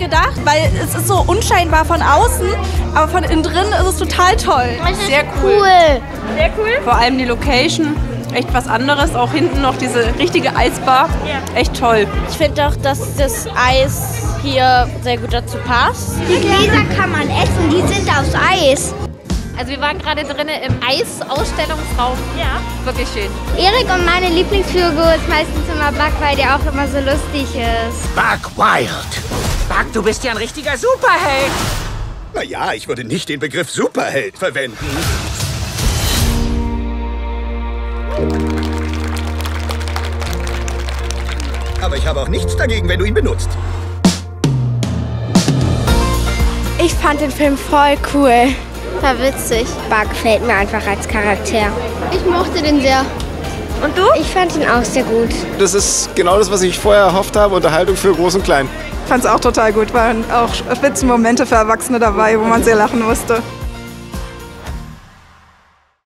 gedacht, weil es ist so unscheinbar von außen, aber von innen drin ist es total toll. Sehr cool. Sehr cool. Vor allem die Location, echt was anderes. Auch hinten noch diese richtige Eisbar. Ja. Echt toll. Ich finde auch, dass das Eis hier sehr gut dazu passt. Die Gläser kann man essen, die sind aus Eis. Also wir waren gerade drinnen im Eisausstellungsraum. Ja. Wirklich schön. Erik und meine Lieblingsfigur ist meistens immer Buck, weil der auch immer so lustig ist. Buck Wild. Buck, du bist ja ein richtiger Superheld. Naja, ich würde nicht den Begriff Superheld verwenden. Aber ich habe auch nichts dagegen, wenn du ihn benutzt. Ich fand den Film voll cool. War witzig. Buck gefällt mir einfach als Charakter. Ich mochte den sehr. Und du? Ich fand ihn auch sehr gut. Das ist genau das, was ich vorher erhofft habe. Unterhaltung für Groß und Klein. Ich fand es auch total gut. Waren auch Spitzenmomente für Erwachsene dabei, wo man sehr lachen musste.